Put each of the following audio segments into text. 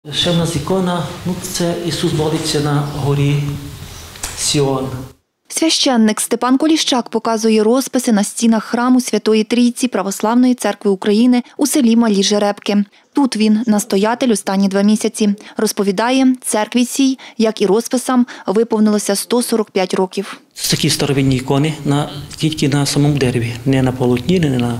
Ще в нас ікона, це Ісус молиться на горі Сіон. Священник Степан Коліщак показує розписи на стінах храму Святої Трійці Православної церкви України у селі Малі Жеребки. Тут він настоятель останні 2 місяці. Розповідає, церкві цій, як і розписам, виповнилося 145 років. Це такі старовинні ікони, тільки на самому дереві. Не на полотні,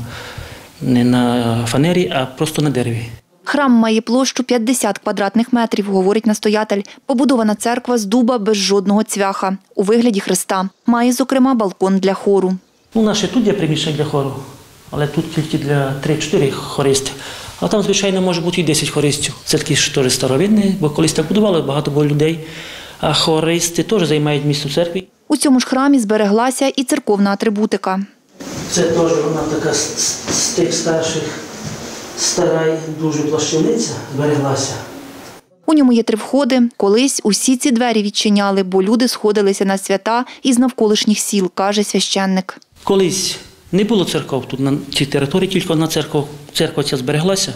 не на фанері, а просто на дереві. Храм має площу 50 квадратних метрів, говорить настоятель. Побудована церква з дуба без жодного цвяха, у вигляді хреста. Має, зокрема, балкон для хору. У нас ще тут є приміщення для хору, але тут тільки для 3-4 хористи. А там, звичайно, може бути і 10 хористів. Це такі теж старовинні, бо колись так будували, багато було людей. А хористи теж займають місце в церкві. У цьому ж храмі збереглася і церковна атрибутика. Це теж вона така з тих старших, стара дуже плащаниця збереглася. У ньому є 3 входи. Колись усі ці двері відчиняли, бо люди сходилися на свята із навколишніх сіл, каже священник. Колись не було церков тут на цій території, тільки одна церква ця збереглася,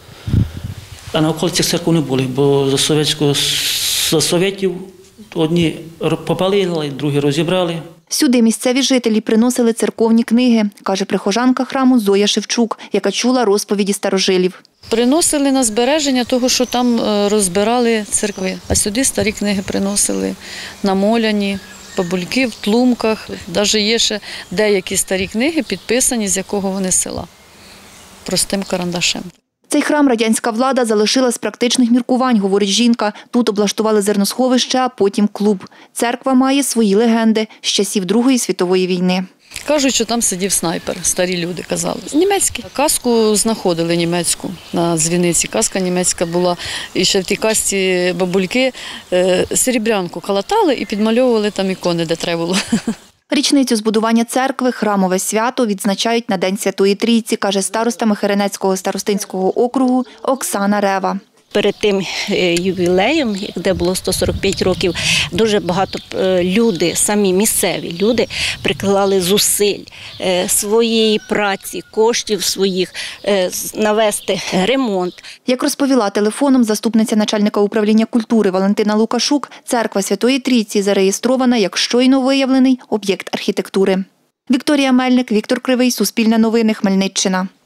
а на околицях церков не було, бо за совєтів одні попалили, другі розібрали. Сюди місцеві жителі приносили церковні книги, каже прихожанка храму Зоя Шевчук, яка чула розповіді старожилів. Приносили на збереження того, що там розбирали церкви, а сюди старі книги приносили, намоляні, бабульки в тлумках. Навіть є ще деякі старі книги, підписані, з якого вони села, простим карандашем. Цей храм радянська влада залишила з практичних міркувань, говорить жінка. Тут облаштували зерносховище, а потім клуб. Церква має свої легенди з часів Другої світової війни. Кажуть, що там сидів снайпер, старі люди казали. Німецький. Каску знаходили німецьку на дзвіниці. Каска німецька була. І ще в тій касці бабульки серебрянку калатали і підмальовували там ікони, де треба було. Річницю збудування церкви «Храмове свято» відзначають на День Святої Трійці, каже староста Михиринецького старостинського округу Оксана Рева. Перед тим ювілеєм, де було 145 років, дуже багато люди, самі місцеві люди, приклали зусиль своєї праці, коштів своїх навести ремонт. Як розповіла телефоном заступниця начальника управління культури Валентина Лукашук, церква Святої Трійці зареєстрована як щойно виявлений об'єкт архітектури. Вікторія Мельник, Віктор Кривий, Суспільне новини, Хмельниччина.